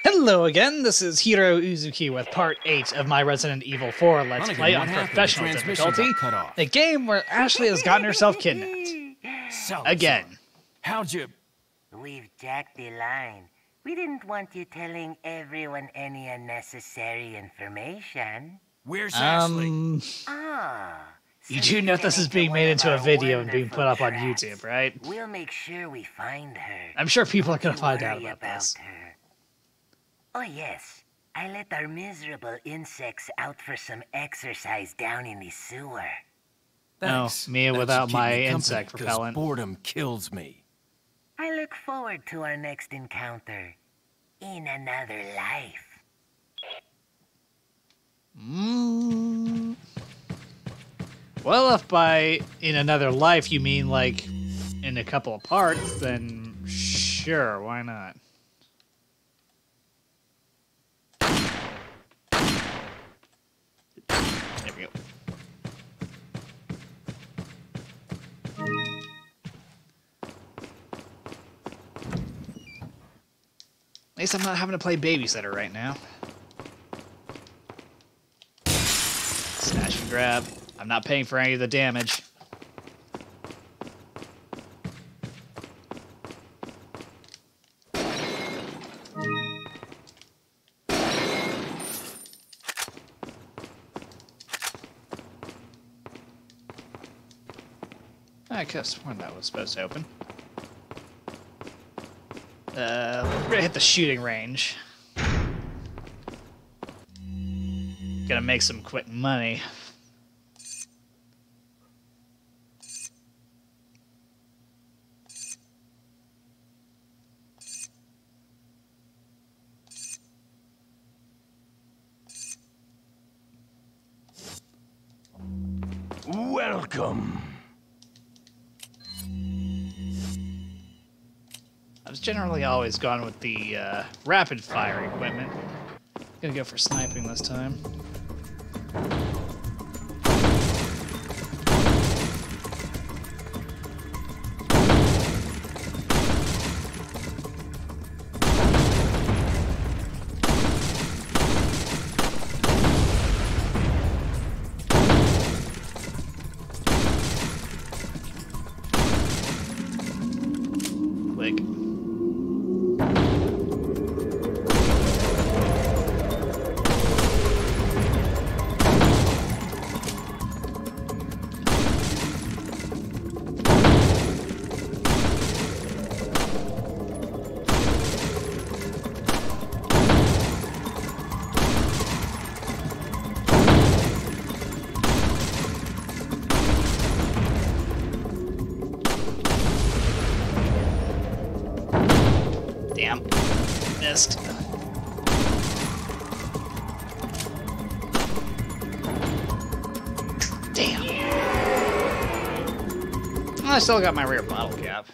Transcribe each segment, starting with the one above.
Hello again, this is Heero Uzuki with part 8 of my Resident Evil 4 Let's Play on Professional difficulty, a game where Ashley has gotten herself kidnapped. Again. How'd you... We've jacked the line. We didn't want you telling everyone any unnecessary information. Where's Ashley? You do know this is being made into a video and being put up on YouTube, right? We'll make sure we find her. I'm sure people are gonna find out about this. Her. Oh yes, I let our miserable insects out for some exercise down in the sewer. Thanks. No, me without my insect repellent. Boredom kills me. I look forward to our next encounter in another life. Well, if by in another life you mean like in a couple of parts, then sure, why not? There we go. At least I'm not having to play babysitter right now. Snatch and grab. I'm not paying for any of the damage. I could have sworn that was supposed to open. We're gonna hit the shooting range. Gonna make some quick money. Welcome. I've generally always gone with the rapid fire equipment. Gonna go for sniping this time. Click. Damn. Missed. Damn. Well, I still got my rear bottle cap.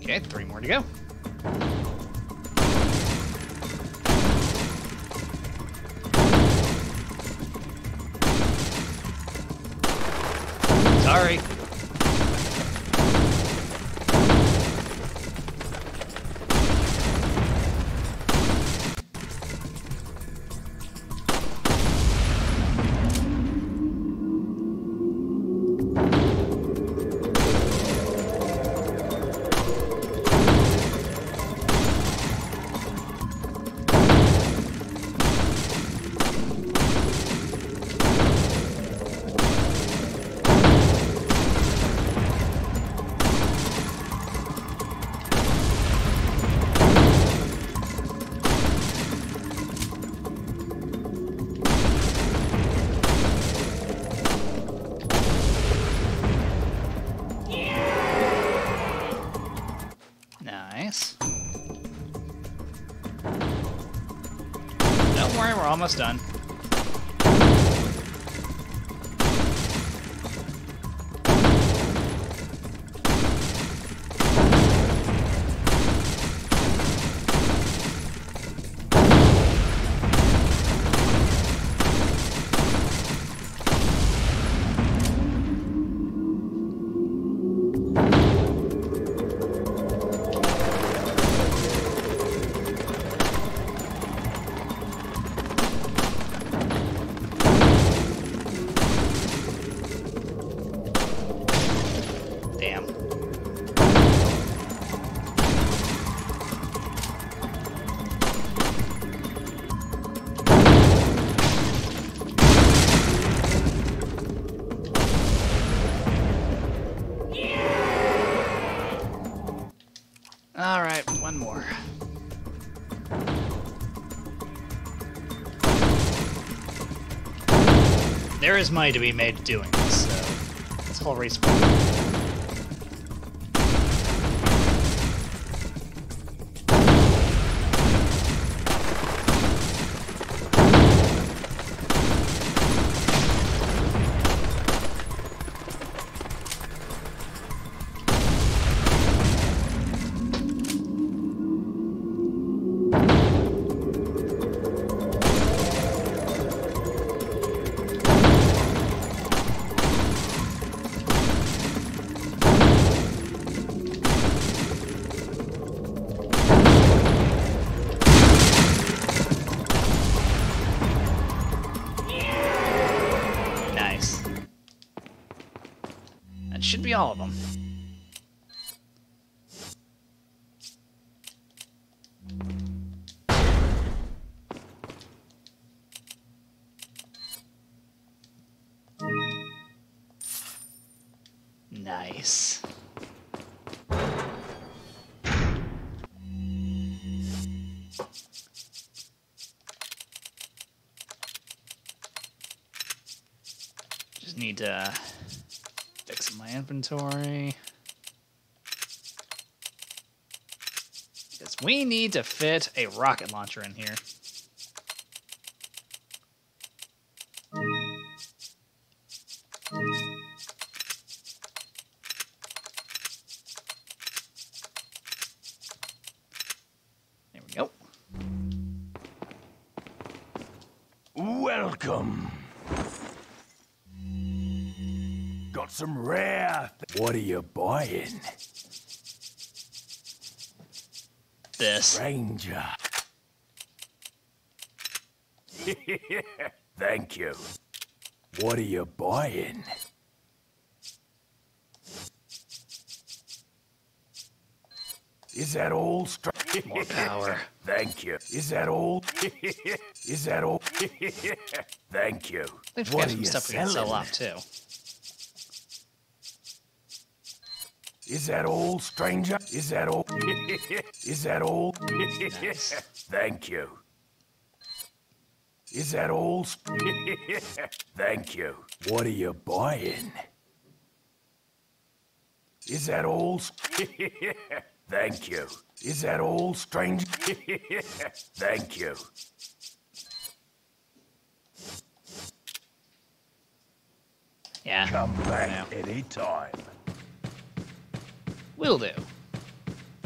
Okay, 3 more to go. Sorry. Nice. Don't worry, we're almost done. Damn. All right, one more. There is money to be made doing this, so this whole race. Should be all of them. Nice. Just need to fix my inventory. Because we need to fit a rocket launcher in here. There we go. Welcome. Got some rare. What are you buying? This. Ranger. Thank you. What are you buying? Is that all? More power. Thank you. Is that all? Is that all? Thank you. We've What got are some you stuff we can sell selling? off too. Is that all, stranger? Is that all? Is that all? Nice. Thank you. Is that all? Thank you. What are you buying? Is that all? Thank you. Is that all, stranger? Thank you. Yeah. Come back now. any time. Will do.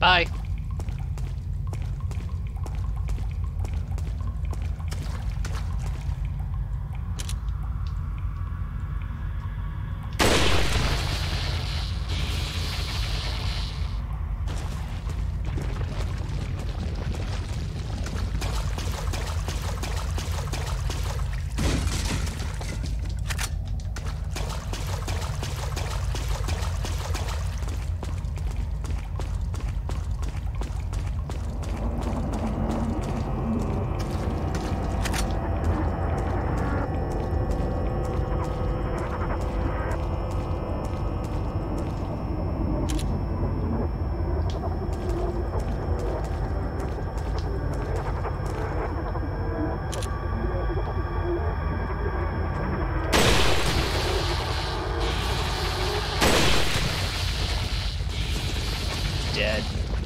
Bye. Dead.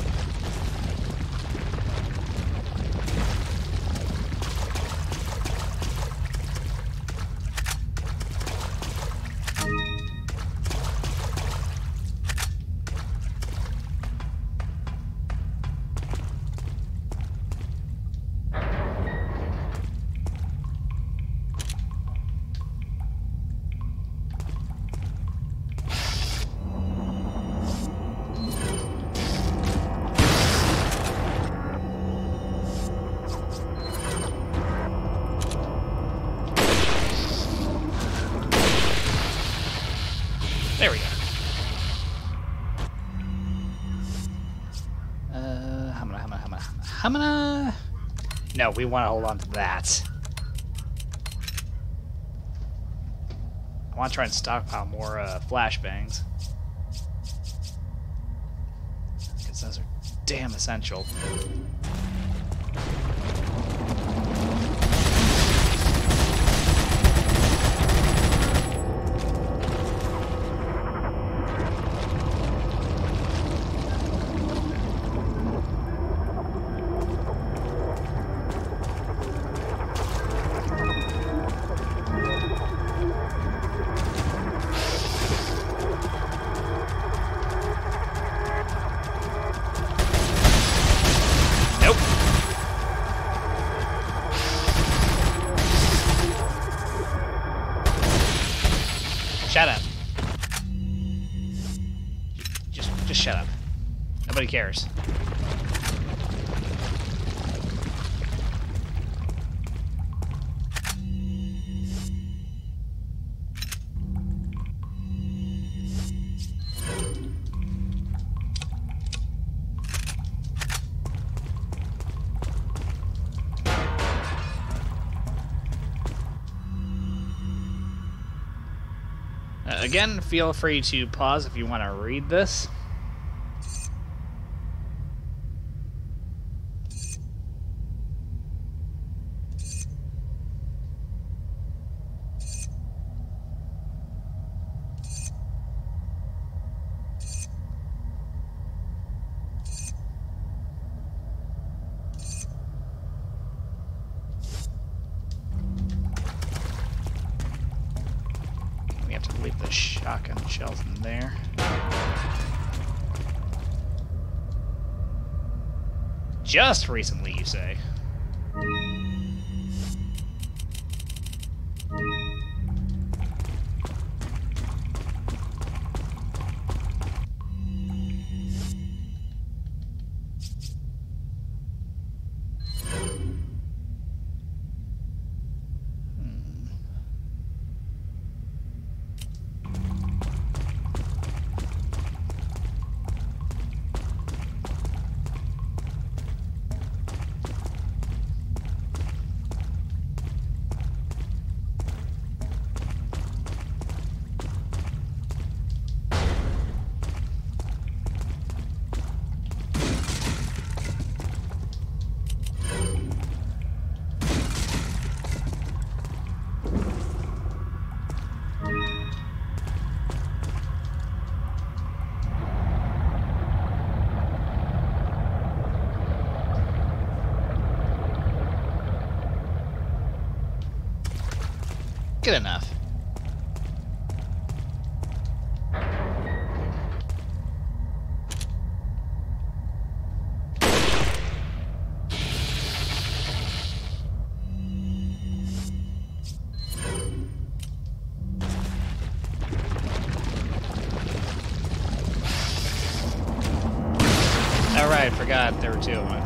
There we go. Hamana. No, we want to hold on to that. I want to try and stockpile more flashbangs. Because those are damn essential. Shut up. Just shut up. Nobody cares. Again, feel free to pause if you want to read this. Leave the shotgun shells in there. Just recently, you say? Good enough. right, forgot there were two of them.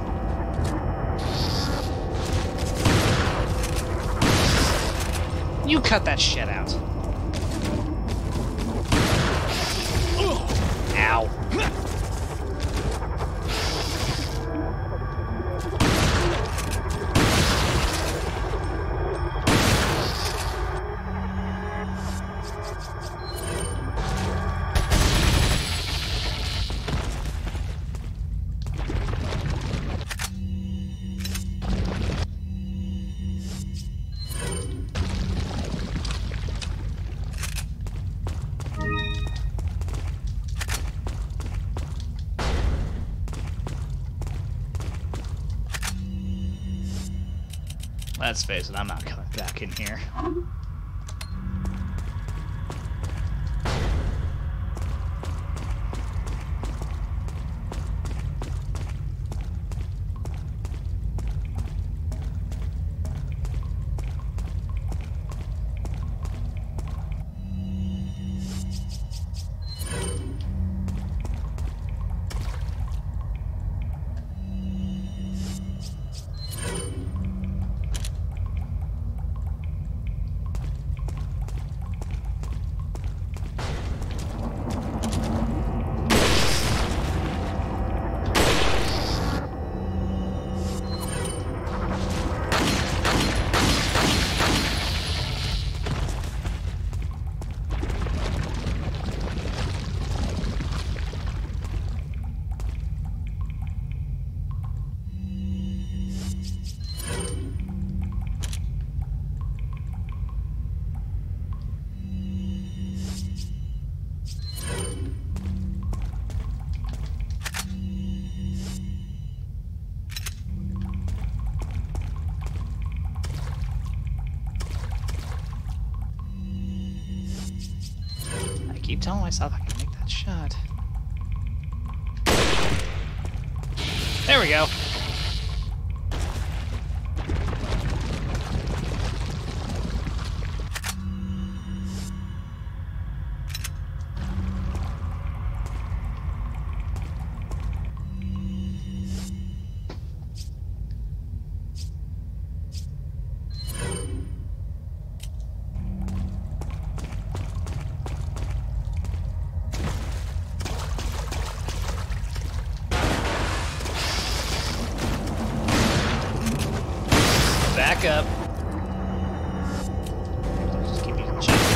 You cut that shit out. Ow. Let's face it, I'm not coming back in here. I keep telling myself I can make that shot. There we go. Back up. Just keep using the shot.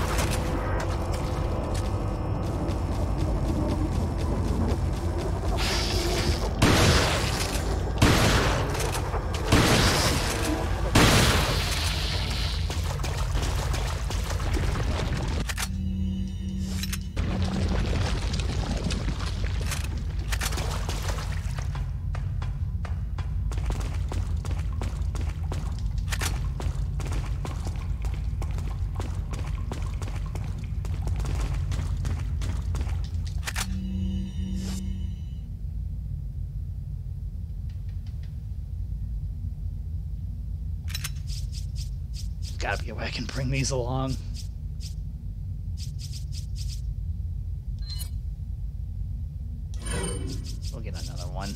Gotta be a way I can bring these along. We'll get another one.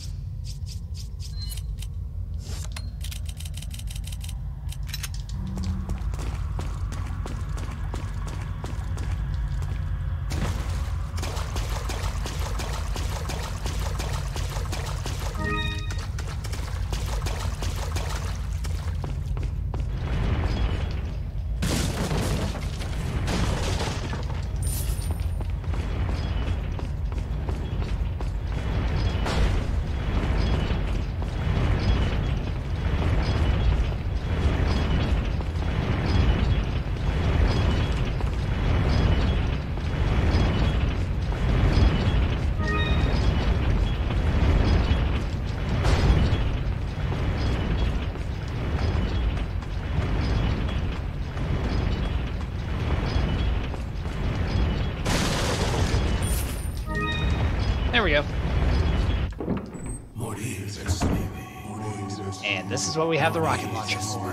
There we go. And this is what we have the rocket launcher for.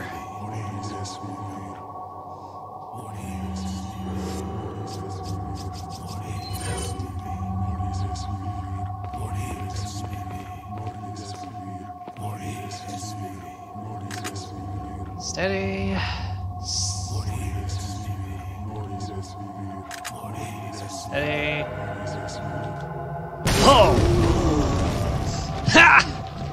Steady. Steady. Oh! Ha!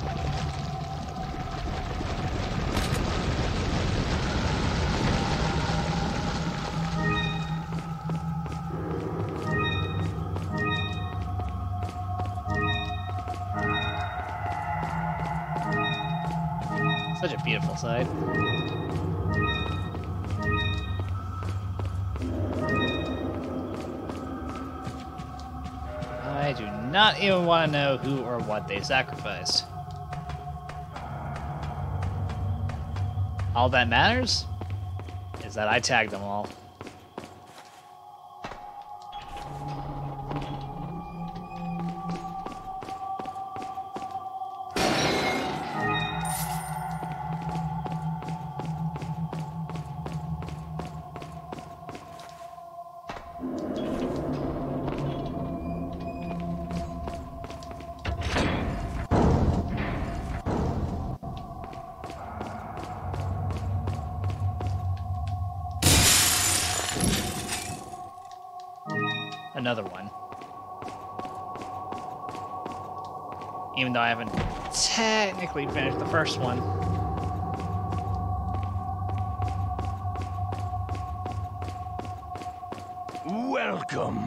Such a beautiful sight. I do not even want to know who or what they sacrificed. All that matters is that I tagged them all. Another one. Even though I haven't technically finished the first one. Welcome.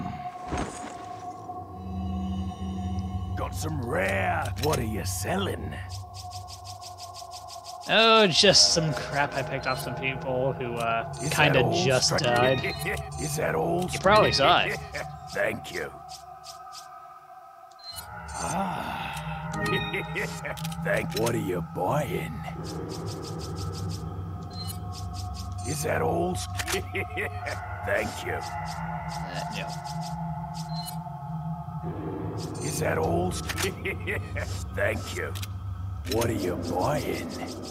Got some rare. What are you selling? Oh, just some crap I picked off some people who, kinda just died. Is that all? You probably saw it. Thank you. Ah. What are you buying? Is that all? Thank you. No. Is that all? Thank you. What are you buying?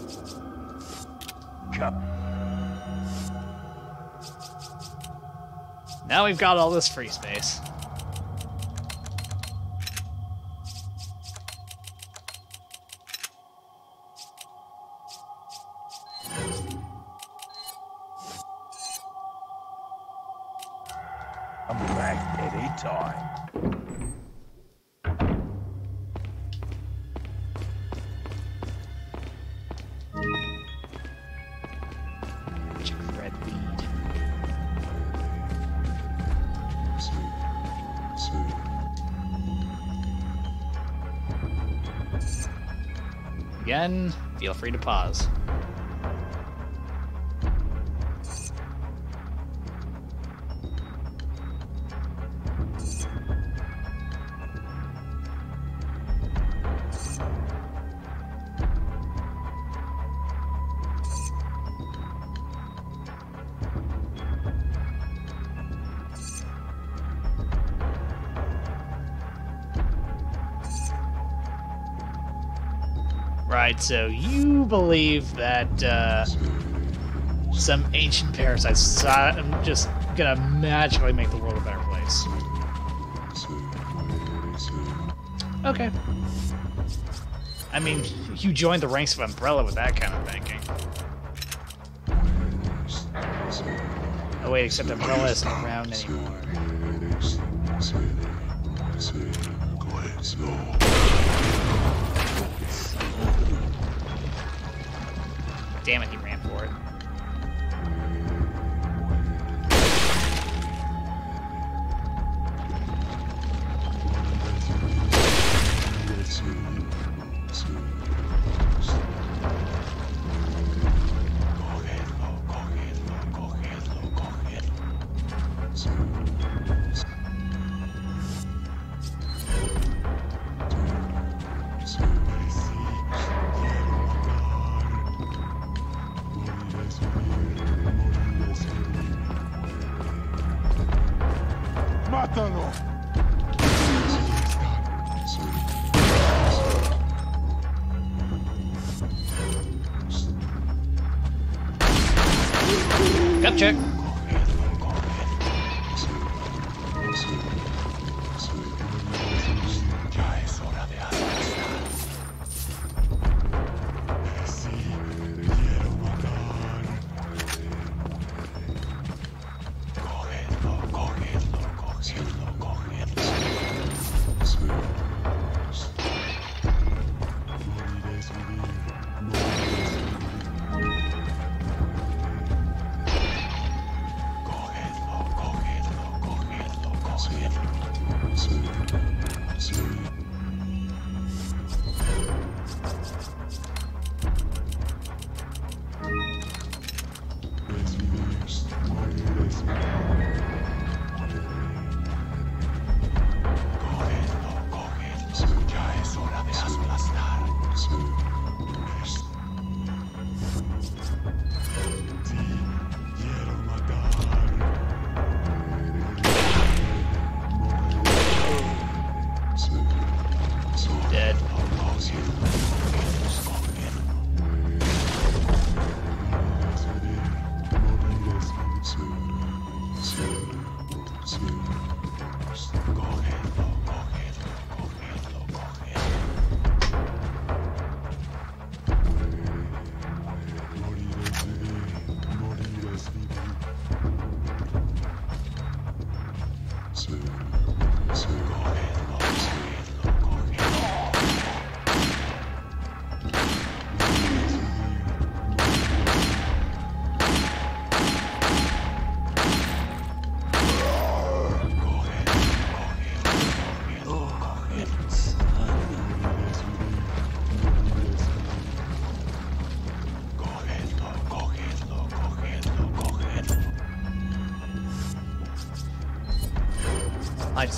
Now we've got all this free space. I'm back anytime. Red weed. Again, feel free to pause. Right, so you believe that some ancient parasites just gonna magically make the world a better place. Okay. I mean, you joined the ranks of Umbrella with that kind of thinking. Oh wait, except Umbrella isn't around anymore. Damn it, he ran for it. ¡Mátalo! Gut check.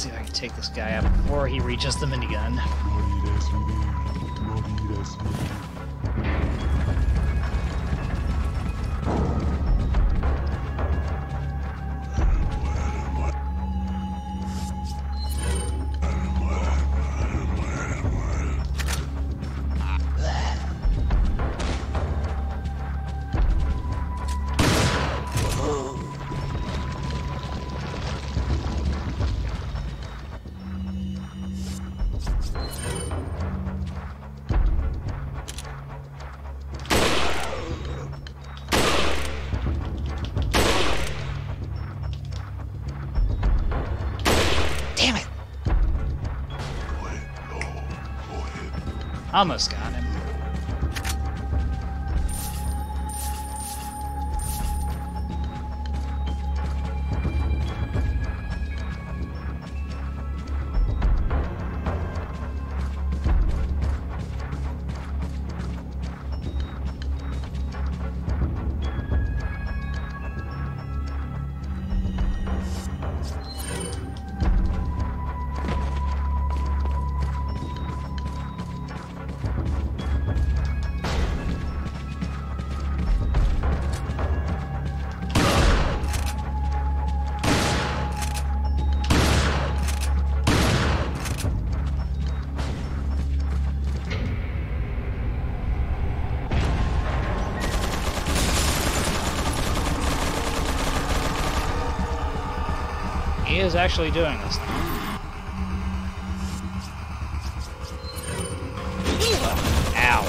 see if I can take this guy out before he reaches the minigun. Almost got him. He is actually doing this now. Ow.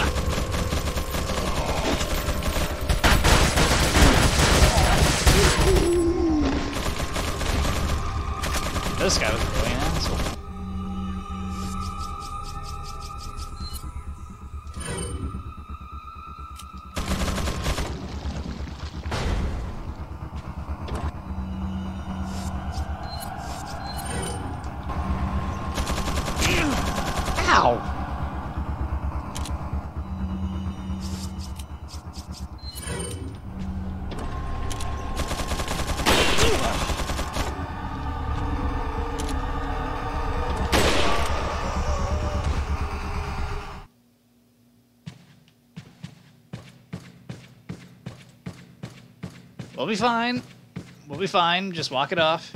This guy was really an asshole. Ow! We'll be fine. We'll be fine. Just walk it off.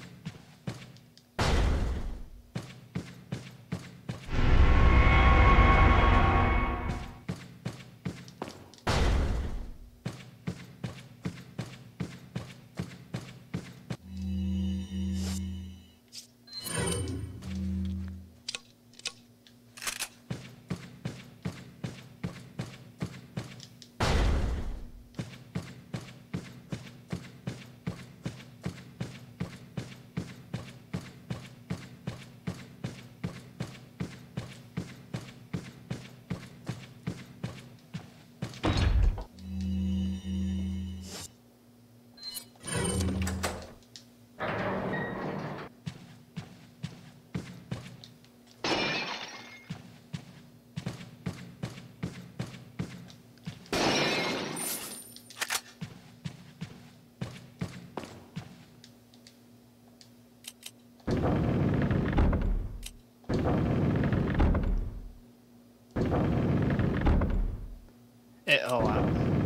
Oh, wow.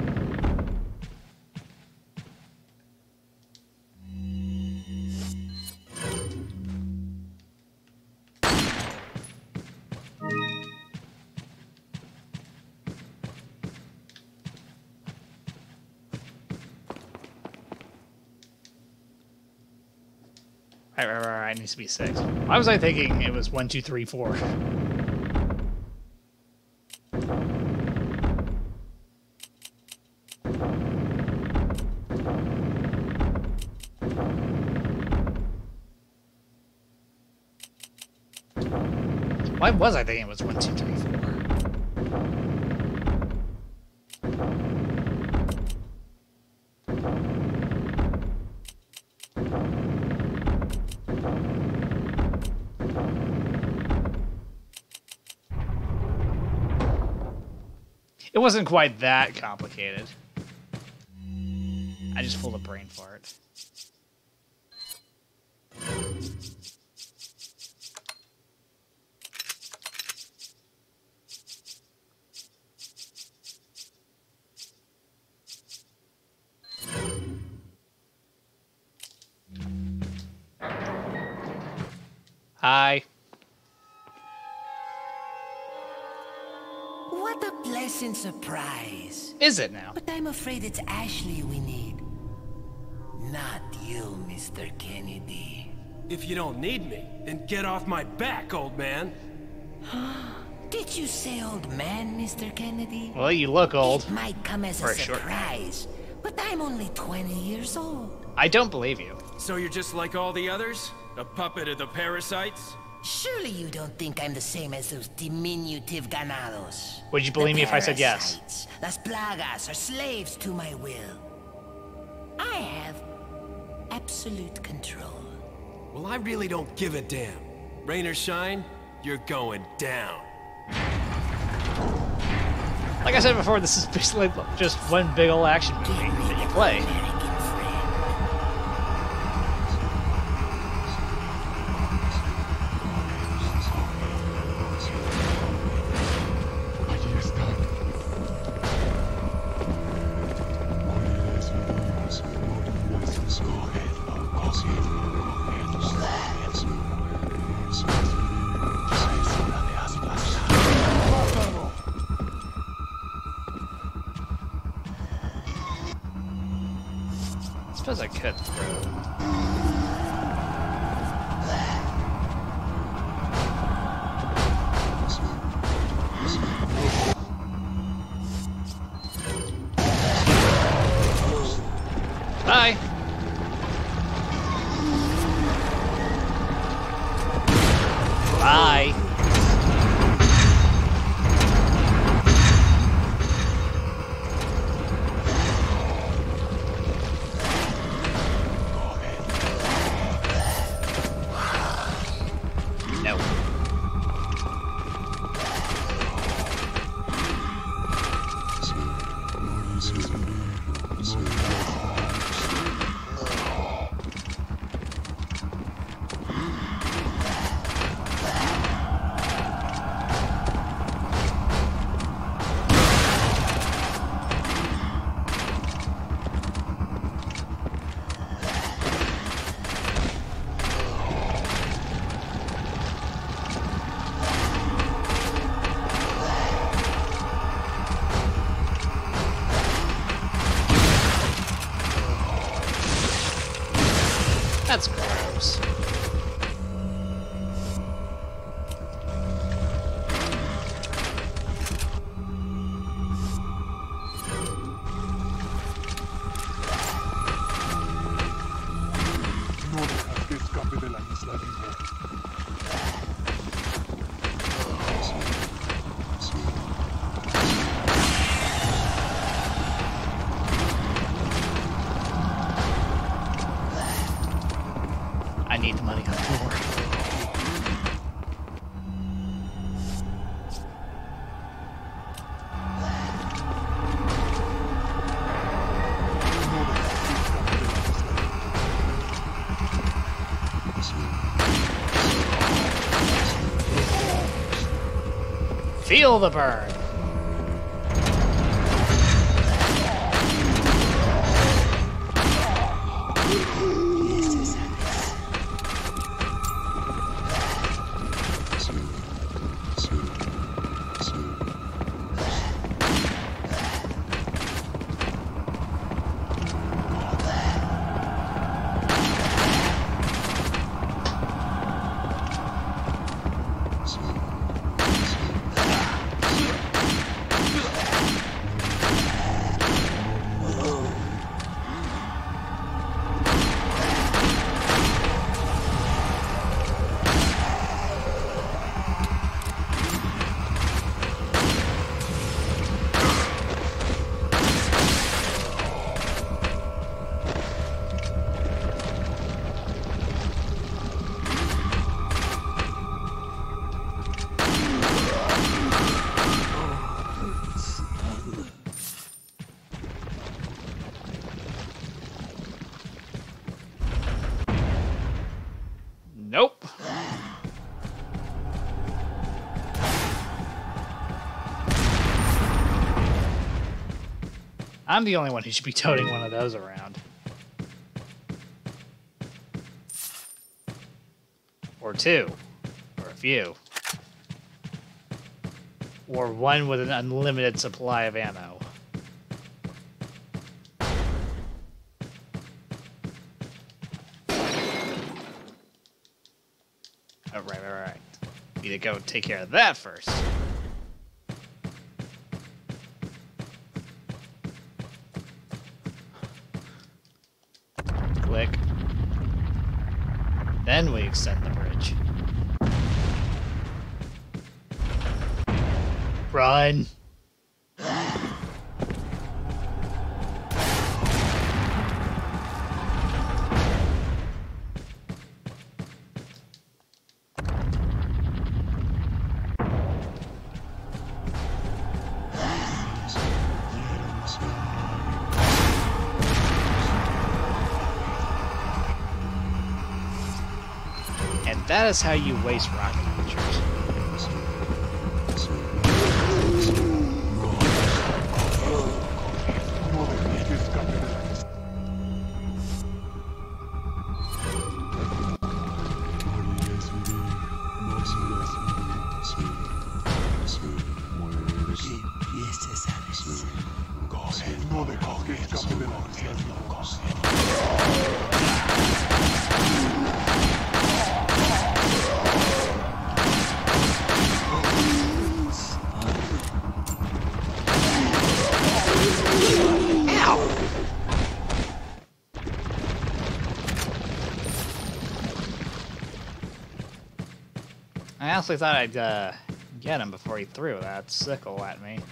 Right. It needs to be 6. Why was I thinking it was 1, 2, 3, 4? Why was I thinking it was 1, 2, 3, 4? It wasn't quite that complicated. I just pulled a brain fart. Hi. What a pleasant surprise. Is it now? But I'm afraid it's Ashley we need. Not you, Mr. Kennedy. If you don't need me, then get off my back, old man. Did you say old man, Mr. Kennedy? Well, you look old. It might come as a surprise, but I'm only 20 years old. I don't believe you. So you're just like all the others? A puppet of the parasites? Surely you don't think I'm the same as those diminutive ganados. Would you believe me if I said yes? Las plagas are slaves to my will. I have absolute control. Well, I really don't give a damn. Rain or shine, you're going down. Like I said before, this is basically just one big old action movie that you play. I suppose I could throw. Bye. Bye. No. That's gross. I need the money on the floor. Feel the burn. Nope. I'm the only one who should be toting one of those around. Or two. few. Or one with an unlimited supply of ammo. Oh, right. Need to go take care of that first. Click. Then we extend the bridge. Run! And that is how you waste rocket launchers. I honestly thought I'd get him before he threw that sickle at me.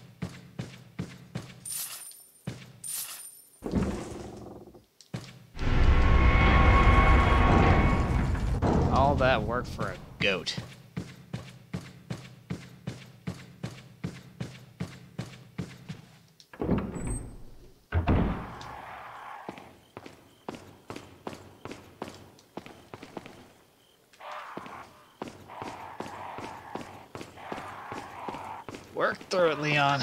All that work for a goat. Work through it, Leon.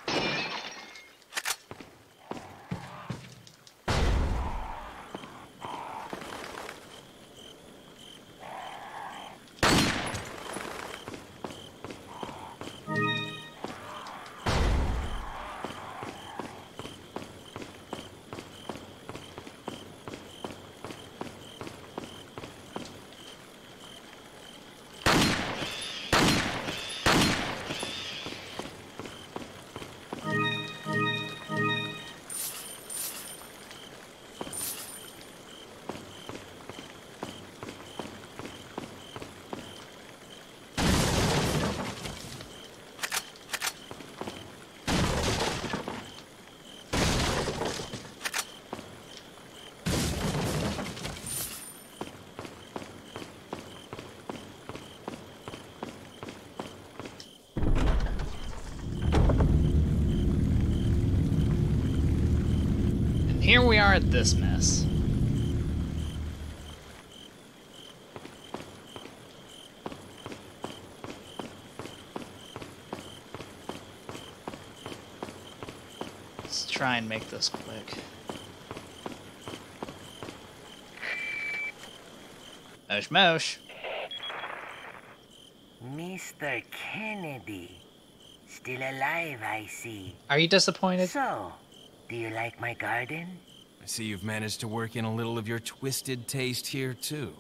Here we are at this mess. Let's try and make this quick. Mosh mosh. Mr. Kennedy. Still alive, I see. Are you disappointed? So, do you like my garden? I see you've managed to work in a little of your twisted taste here, too.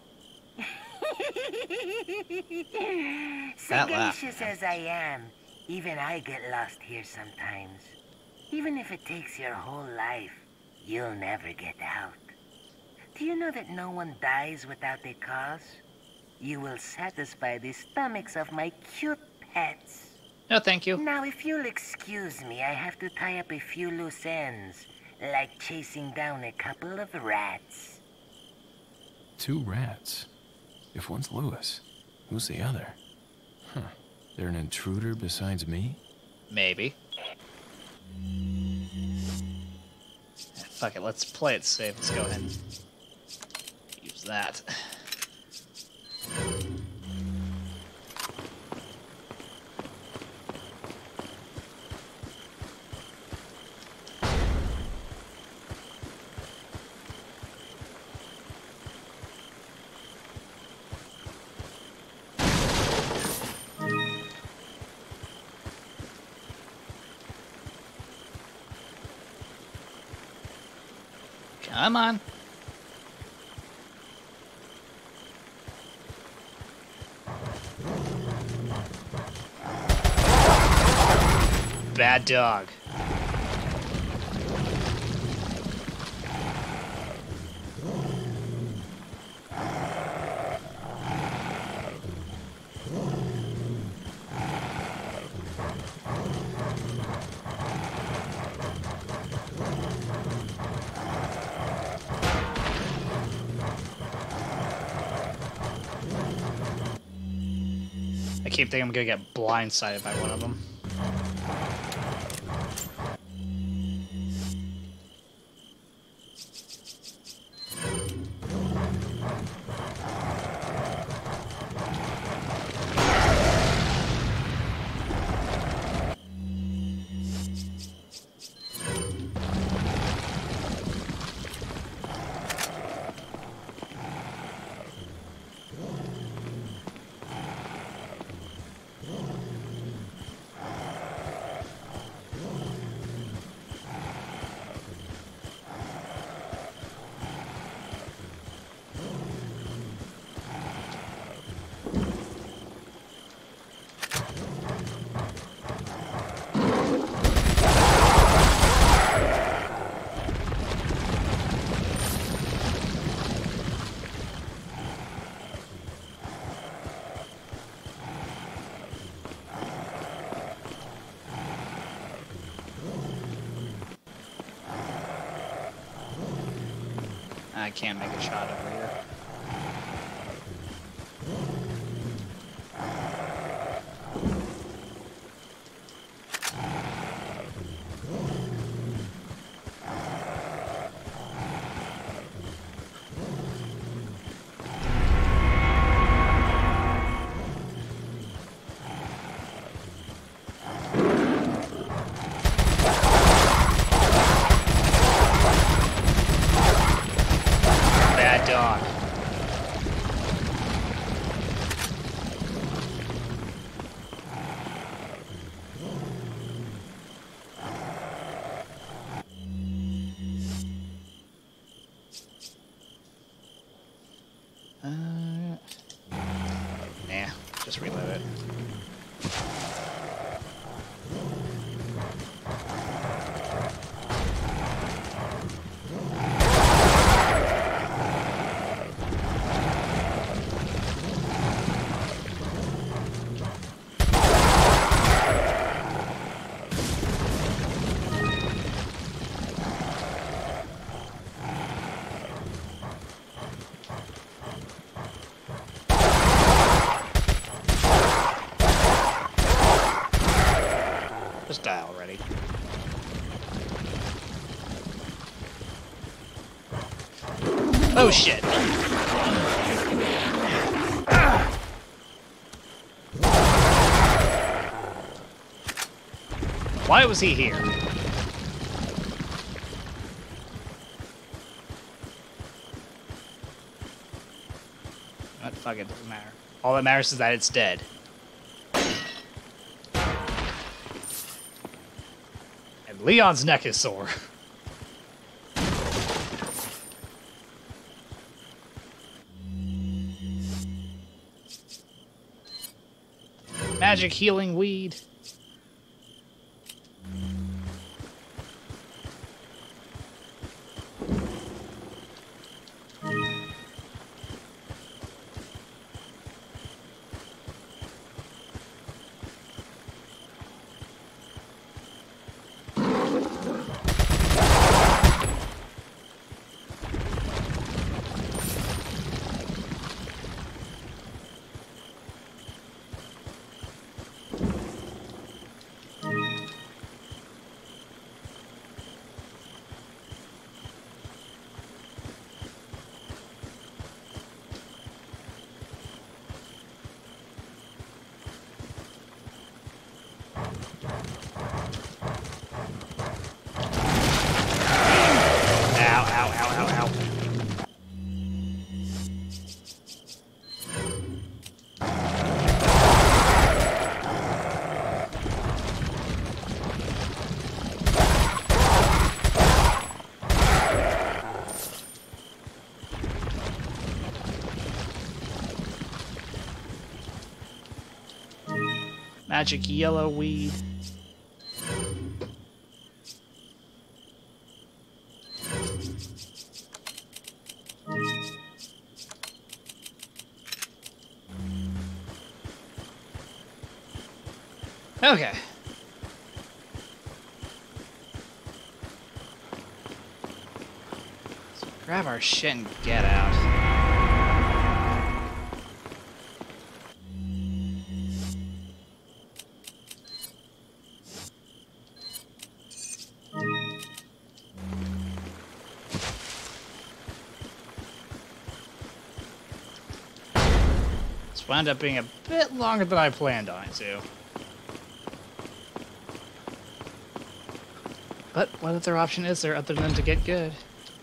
Sagacious as I am, even I get lost here sometimes. Even if it takes your whole life, you'll never get out. Do you know that no one dies without a cause? You will satisfy the stomachs of my cute pets. No, thank you. Now, if you'll excuse me, I have to tie up a few loose ends, like chasing down a couple of rats. 2 rats? If one's Lewis, who's the other? Huh. They're an intruder besides me? Maybe. Fuck it, let's play it safe. Let's go ahead and use that. Come on. Bad dog. I keep thinking I'm gonna get blindsided by one of them. I can't make a shot over here. Dog. Nah, just reload it. Just die already. Oh shit! Why was he here? What? Fuck it, doesn't matter. All that matters is that it's dead. Leon's neck is sore. Magic healing weed. Magic yellow weed. Okay. Let's grab our shit and get out. This wound up being a bit longer than I planned on it to. But what other option is there other than to get good?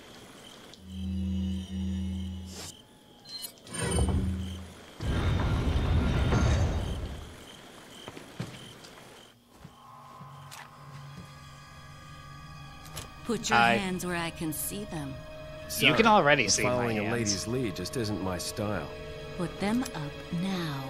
Put your hands where I can see them. Sorry, you can already see my hands. Following a lady's lead just isn't my style. Put them up now.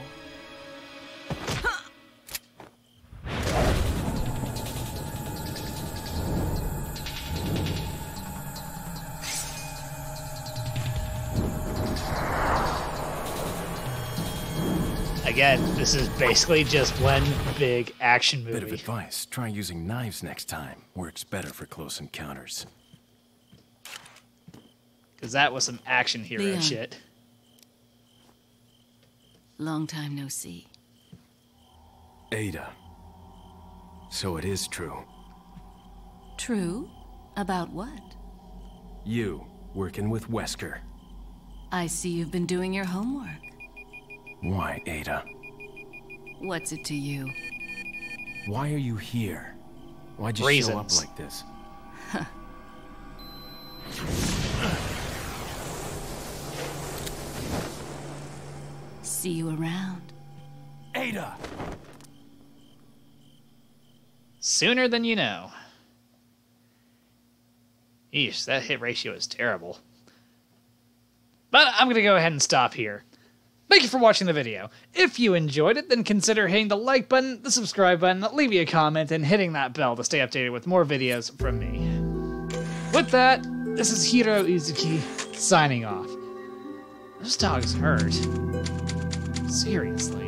Again, this is basically just one big action movie. Bit of advice, try using knives next time. Works better for close encounters. Because that was some action hero Leon. shit. Long time no see. Ada. So it is true. True? About what? You, working with Wesker. I see you've been doing your homework. Why, Ada? What's it to you? Why are you here? Why'd you show up like this? See you around. Ada! Sooner than you know. Eesh, that hit ratio is terrible. But I'm going to go ahead and stop here. Thank you for watching the video. If you enjoyed it, then consider hitting the like button, the subscribe button, leave me a comment, and hitting that bell to stay updated with more videos from me. With that, this is Heero Uzuki, signing off. Those dogs hurt. Seriously.